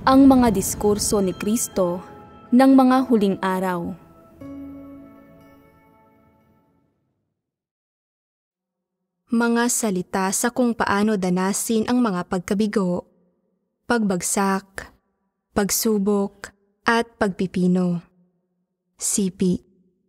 Ang mga diskurso ni Kristo ng mga huling araw. Mga salita sa kung paano danasin ang mga pagkabigo, pagbagsak, pagsubok, at pagpipino. Sipi.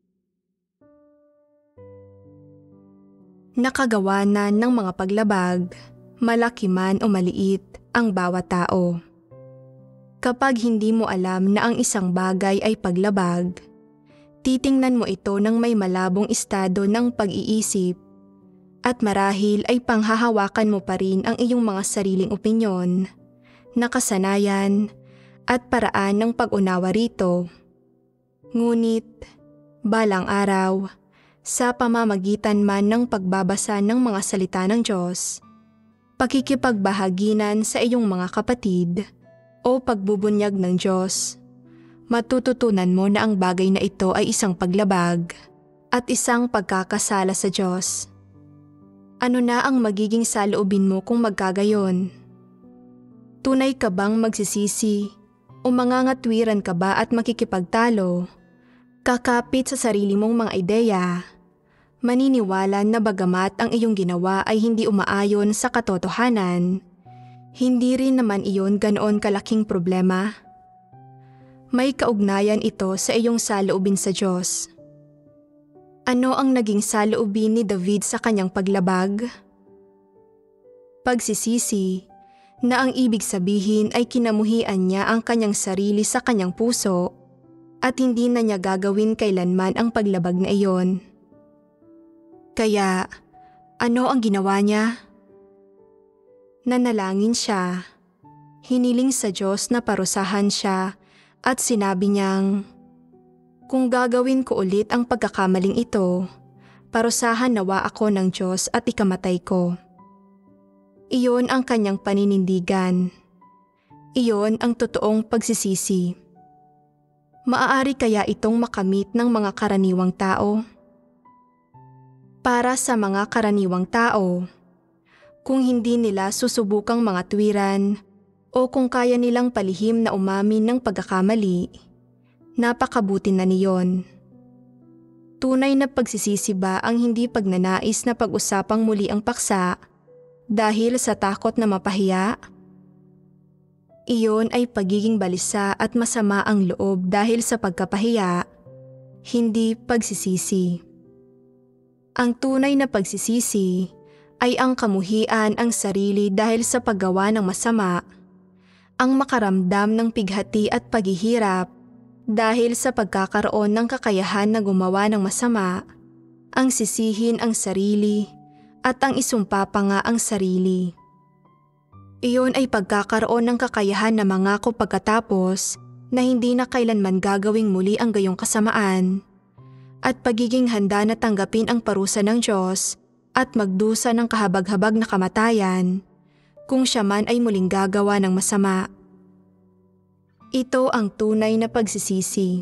Nakagawanan ng mga paglabag, malaki man o maliit ang bawat tao. Kapag hindi mo alam na ang isang bagay ay paglabag, titingnan mo ito ng may malabong estado ng pag-iisip at marahil ay panghahawakan mo pa rin ang iyong mga sariling opinyon, nakasanayan at paraan ng pag-unawa rito. Ngunit, balang araw, sa pamamagitan man ng pagbabasa ng mga salita ng Diyos, pakikipagbahaginan sa iyong mga kapatid, o pagbubunyag ng Diyos, matututunan mo na ang bagay na ito ay isang paglabag at isang pagkakasala sa Diyos. Ano na ang magiging saloobin mo kung magkagayon? Tunay ka bang magsisisi o mangangatwiran ka ba at makikipagtalo? Kakapit sa sarili mong mga ideya, maniniwala na bagamat ang iyong ginawa ay hindi umaayon sa katotohanan, hindi rin naman iyon ganoon kalaking problema. May kaugnayan ito sa iyong saloobin sa Diyos. Ano ang naging saloobin ni David sa kanyang paglabag? Pagsisisi, na ang ibig sabihin ay kinamuhian niya ang kanyang sarili sa kanyang puso at hindi na niya gagawin kailanman ang paglabag na iyon. Kaya, ano ang ginawa niya? Nanalangin siya, hiniling sa Diyos na parusahan siya at sinabi niyang, "Kung gagawin ko ulit ang pagkakamaling ito, parusahan nawa ako ng Diyos at ikamatay ko." Iyon ang kanyang paninindigan. Iyon ang totoong pagsisisi. Maaari kaya itong makamit ng mga karaniwang tao? Para sa mga karaniwang tao, kung hindi nila susubukang mga tuwiran o kung kaya nilang palihim na umamin ng pagkakamali, napakabuti na niyon. Tunay na pagsisisi ba ang hindi pagnanais na pag-usapang muli ang paksa dahil sa takot na mapahiya? Iyon ay pagiging balisa at masama ang loob dahil sa pagkapahiya, hindi pagsisisi. Ang tunay na pagsisisi ay ang kamuhian ang sarili dahil sa paggawa ng masama, ang makaramdam ng pighati at paghihirap dahil sa pagkakaroon ng kakayahan na gumawa ng masama, ang sisihin ang sarili at ang isumpa pa nga ang sarili. Iyon ay pagkakaroon ng kakayahan na mangako pagkatapos na hindi na kailanman gagawing muli ang gayong kasamaan at pagiging handa na tanggapin ang parusa ng Diyos at magdusa ng kahabag-habag na kamatayan kung siya man ay muling gagawa ng masama. Ito ang tunay na pagsisisi.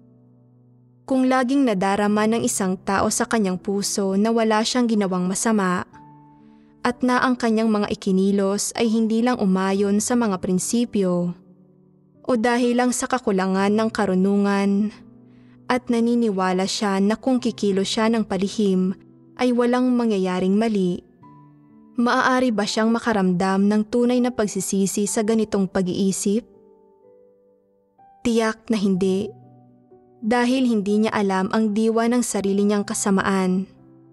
Kung laging nadarama ng isang tao sa kanyang puso na wala siyang ginawang masama at na ang kanyang mga ikinilos ay hindi lang umayon sa mga prinsipyo o dahil lang sa kakulangan ng karunungan at naniniwala siya na kung kikilos siya ng palihim ay walang mangyayaring mali, maaari ba siyang makaramdam ng tunay na pagsisisi sa ganitong pag-iisip? Tiyak na hindi, dahil hindi niya alam ang diwa ng sarili niyang kasamaan.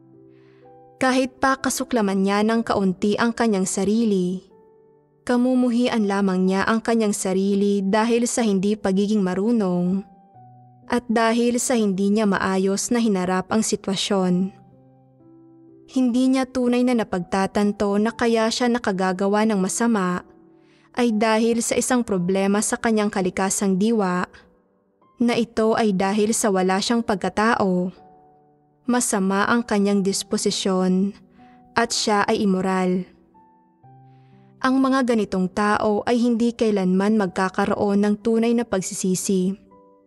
Kahit pa kasuklaman niya ng kaunti ang kanyang sarili, kamumuhian lamang niya ang kanyang sarili dahil sa hindi pagiging marunong at dahil sa hindi niya maayos na hinarap ang sitwasyon. Hindi niya tunay na napagtatanto na kaya siya nakagagawa ng masama ay dahil sa isang problema sa kanyang kalikasang diwa, na ito ay dahil sa wala siyang pagkatao, masama ang kanyang disposisyon at siya ay immoral. Ang mga ganitong tao ay hindi kailanman magkakaroon ng tunay na pagsisisi.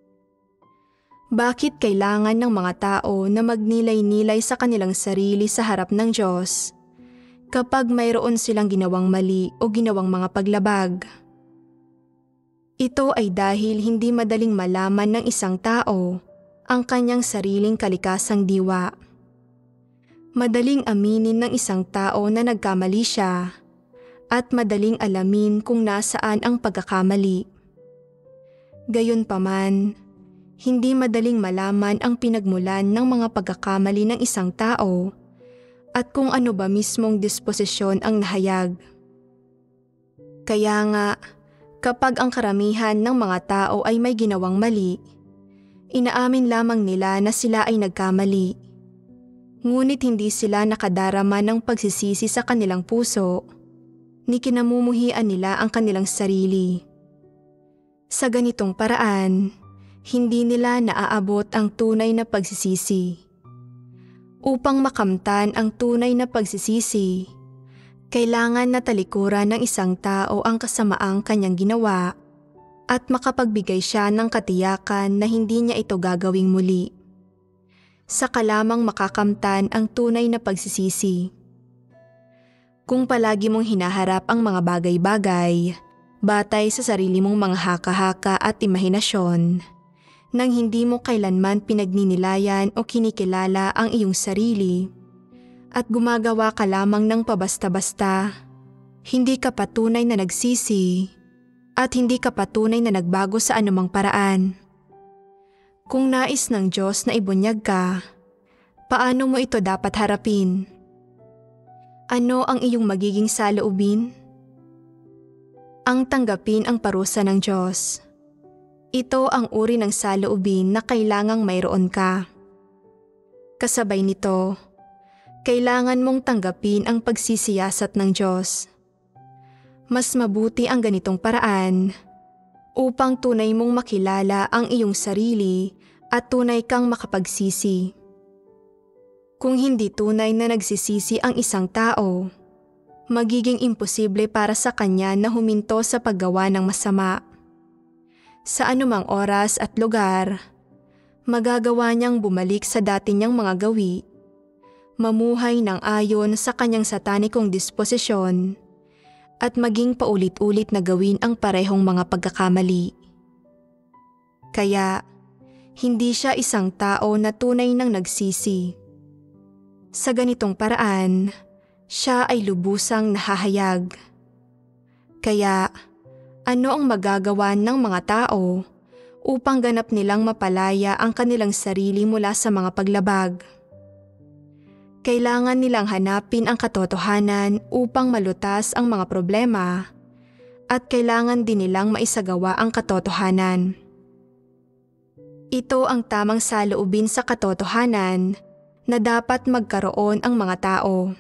Bakit kailangan ng mga tao na magnilay-nilay sa kanilang sarili sa harap ng Diyos kapag mayroon silang ginawang mali o ginawang mga paglabag? Ito ay dahil hindi madaling malaman ng isang tao ang kanyang sariling kalikasang diwa. Madaling aminin ng isang tao na nagkamali siya at madaling alamin kung nasaan ang pagkakamali. Gayunpaman, hindi madaling malaman ang pinagmulan ng mga pagkakamali ng isang tao at kung ano ba mismong disposisyon ang nahayag. Kaya nga, kapag ang karamihan ng mga tao ay may ginawang mali, inaamin lamang nila na sila ay nagkamali. Ngunit hindi sila nakadarama ng pagsisisi sa kanilang puso, ni kinamumuhian nila ang kanilang sarili. Sa ganitong paraan, hindi nila naaabot ang tunay na pagsisisi. Upang makamtan ang tunay na pagsisisi, kailangan na talikuran ng isang tao ang kasamaang kanyang ginawa at makapagbigay siya ng katiyakan na hindi niya ito gagawing muli. Saka lamang makakamtan ang tunay na pagsisisi. Kung palagi mong hinaharap ang mga bagay-bagay, batay sa sarili mong mga haka-haka at imahinasyon, nang hindi mo kailanman pinagninilayan o kinikilala ang iyong sarili, at gumagawa ka lamang ng pabasta-basta, hindi ka patunay na nagsisi, at hindi ka patunay na nagbago sa anumang paraan. Kung nais ng Diyos na ibunyag ka, paano mo ito dapat harapin? Ano ang iyong magiging saloobin? Ang tanggapin ang parusa ng Diyos. Ito ang uri ng saloobin na kailangang mayroon ka. Kasabay nito, kailangan mong tanggapin ang pagsisiyasat ng Diyos. Mas mabuti ang ganitong paraan upang tunay mong makilala ang iyong sarili at tunay kang makapagsisi. Kung hindi tunay na nagsisisi ang isang tao, magiging imposible para sa kanya na huminto sa paggawa ng masama. Sa anumang oras at lugar, magagawa niyang bumalik sa dati niyang mga gawi, mamuhay ng ayon sa kanyang satanikong disposisyon, at maging paulit-ulit na gawin ang parehong mga pagkakamali. Kaya, hindi siya isang tao na tunay nang nagsisi. Sa ganitong paraan, siya ay lubusang nahahayag. Kaya, ano ang magagawa ng mga tao upang ganap nilang mapalaya ang kanilang sarili mula sa mga paglabag? Kailangan nilang hanapin ang katotohanan upang malutas ang mga problema at kailangan din nilang maisagawa ang katotohanan. Ito ang tamang saloobin sa katotohanan na dapat magkaroon ang mga tao.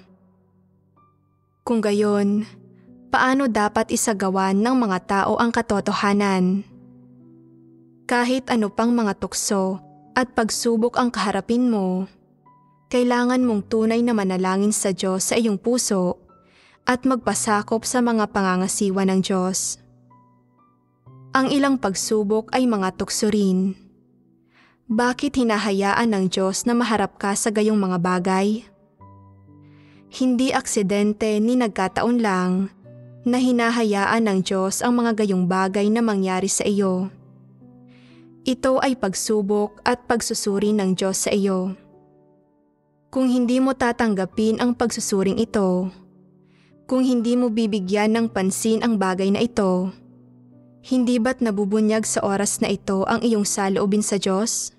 Kung gayon, paano dapat isagawa ng mga tao ang katotohanan? Kahit ano pang mga tukso at pagsubok ang kaharapin mo, kailangan mong tunay na manalangin sa Diyos sa iyong puso at magpasakop sa mga pangangasiwa ng Diyos. Ang ilang pagsubok ay mga tukso rin. Bakit hinahayaan ng Diyos na maharap ka sa gayong mga bagay? Hindi aksidente ni nagkataon lang na hinahayaan ng Diyos ang mga gayong bagay na mangyari sa iyo. Ito ay pagsubok at pagsusuri ng Diyos sa iyo. Kung hindi mo tatanggapin ang pagsusuring ito, kung hindi mo bibigyan ng pansin ang bagay na ito, hindi ba't nabubunyag sa oras na ito ang iyong saloobin sa Diyos?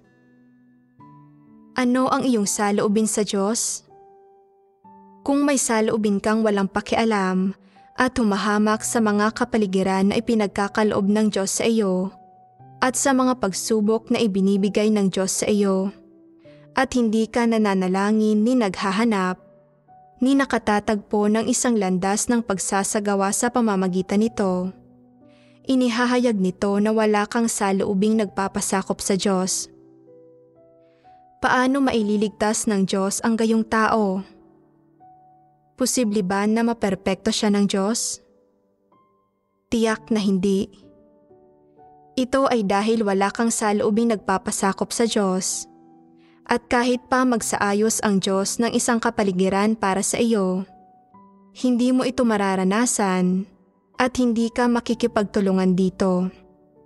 Ano ang iyong saloobin sa Diyos? Kung may saloobin kang walang pakialam at humahamak sa mga kapaligiran na ipinagkakaloob ng Diyos sa iyo at sa mga pagsubok na ibinibigay ng Diyos sa iyo, at hindi ka nananalangin ni naghahanap, ni nakatatagpo ng isang landas ng pagsasagawa sa pamamagitan nito, inihahayag nito na wala kang saloobing nagpapasakop sa Diyos. Paano maililigtas ng Diyos ang gayong tao? Posible ba na maperpekto siya ng Diyos? Tiyak na hindi. Ito ay dahil wala kang saloobing nagpapasakop sa Diyos. At kahit pa magsaayos ang Diyos ng isang kapaligiran para sa iyo, hindi mo ito mararanasan at hindi ka makikipagtulungan dito.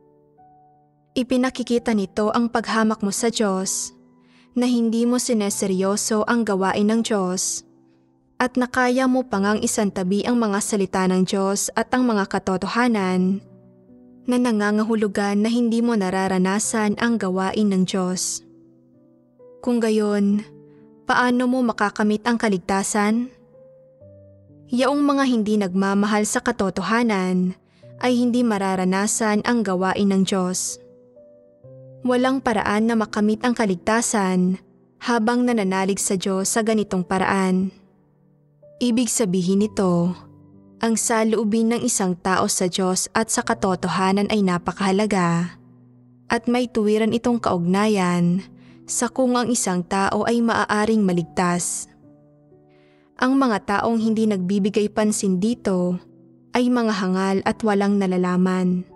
Ipinakikita nito ang paghamak mo sa Diyos, na hindi mo sineseryoso ang gawain ng Diyos, at nakaya mo pangang isantabi ang mga salita ng Diyos at ang mga katotohanan na nangangahulugan na hindi mo nararanasan ang gawain ng Diyos. Kung gayon, paano mo makakamit ang kaligtasan? Yaong mga hindi nagmamahal sa katotohanan ay hindi mararanasan ang gawain ng Diyos. Walang paraan na makamit ang kaligtasan habang nananalig sa Diyos sa ganitong paraan. Ibig sabihin nito, ang saloobin ng isang tao sa Diyos at sa katotohanan ay napakahalaga, at may tuwiran itong kaugnayan sa kung ang isang tao ay maaaring maligtas. Ang mga taong hindi nagbibigay pansin dito ay mga hangal at walang nalalaman.